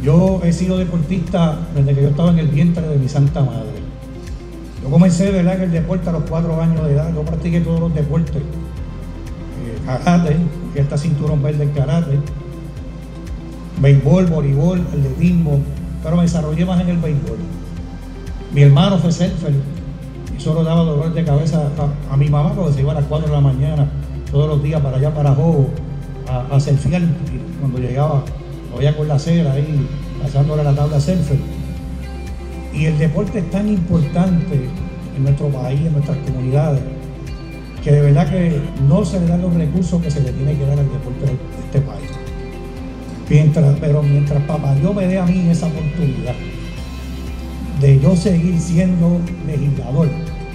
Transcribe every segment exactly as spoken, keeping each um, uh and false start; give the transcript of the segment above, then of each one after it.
Yo he sido deportista desde que yo estaba en el vientre de mi santa madre. Yo comencé, ¿verdad?, en el deporte a los cuatro años de edad. Yo practiqué todos los deportes. Eh, karate, que está cinturón verde en karate, béisbol, voleibol, atletismo, pero me desarrollé más en el béisbol. Mi hermano fue surfer y solo daba dolor de cabeza a, a mi mamá porque se iba a las cuatro de la mañana todos los días para allá, para Jobo, a, a surfear. Y cuando llegaba, lo veía con la acera ahí, pasándole la tabla surfer. Y el deporte es tan importante en nuestro país, en nuestras comunidades, que de verdad que no se le dan los recursos que se le tiene que dar al deporte de este país. Mientras, pero mientras papá Dios me dé a mí esa oportunidad de yo seguir siendo legislador,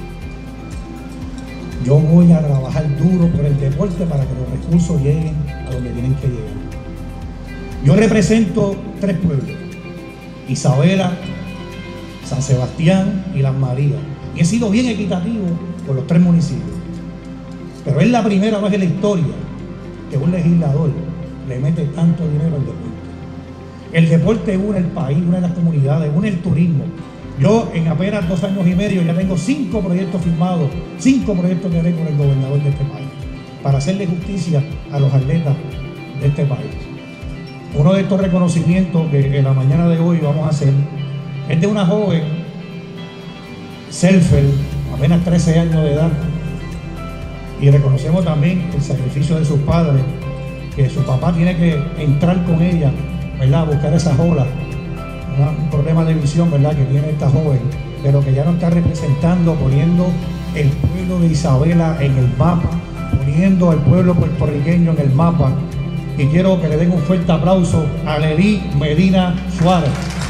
yo voy a trabajar duro por el deporte para que los recursos lleguen a donde tienen que llegar. Yo represento tres pueblos: Isabela, San Sebastián y Las Marías, y he sido bien equitativo con los tres municipios. Pero es la primera vez en la historia que un legislador le mete tanto dinero al deporte. El deporte une el país, une las comunidades, une el turismo. Yo en apenas dos años y medio ya tengo cinco proyectos firmados, cinco proyectos de ley con el gobernador de este país, para hacerle justicia a los atletas de este país. Uno de estos reconocimientos que en la mañana de hoy vamos a hacer es de una joven surfer, apenas trece años de edad, y reconocemos también el sacrificio de sus padres, que su papá tiene que entrar con ella, ¿verdad?, a buscar esas olas, un problema de visión, ¿verdad?, que tiene esta joven, pero que ya nos está representando, poniendo el pueblo de Isabela en el mapa, poniendo al pueblo puertorriqueño en el mapa. Y quiero que le den un fuerte aplauso a Lely Medina Suárez.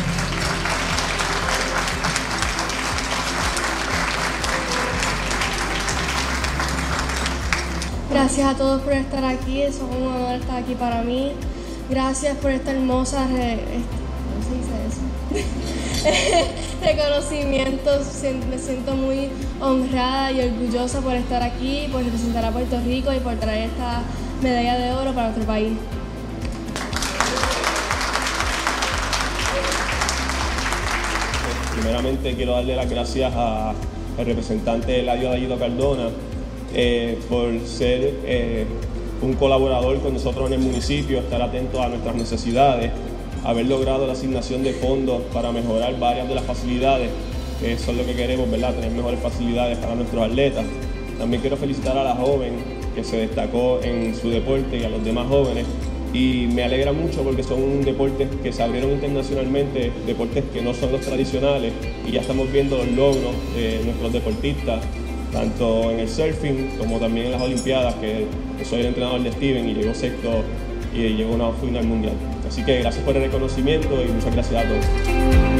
Gracias a todos por estar aquí, es un honor estar aquí para mí. Gracias por esta hermosa re, ¿cómo se dice eso? reconocimiento. Me siento muy honrada y orgullosa por estar aquí, por representar a Puerto Rico y por traer esta medalla de oro para nuestro país. Primeramente quiero darle las gracias a, al representante Eladio Dayito Cardona eh, por ser eh, un colaborador con nosotros en el municipio, estar atento a nuestras necesidades, haber logrado la asignación de fondos para mejorar varias de las facilidades, que eso es lo que queremos, ¿verdad?, tener mejores facilidades para nuestros atletas. También quiero felicitar a la joven que se destacó en su deporte y a los demás jóvenes, y me alegra mucho porque son deportes que se abrieron internacionalmente, deportes que no son los tradicionales, y ya estamos viendo los logros de nuestros deportistas, tanto en el surfing como también en las Olimpiadas, que, que soy el entrenador de Steven y llegó sexto y llegó a una final mundial. Así que gracias por el reconocimiento y muchas gracias a todos.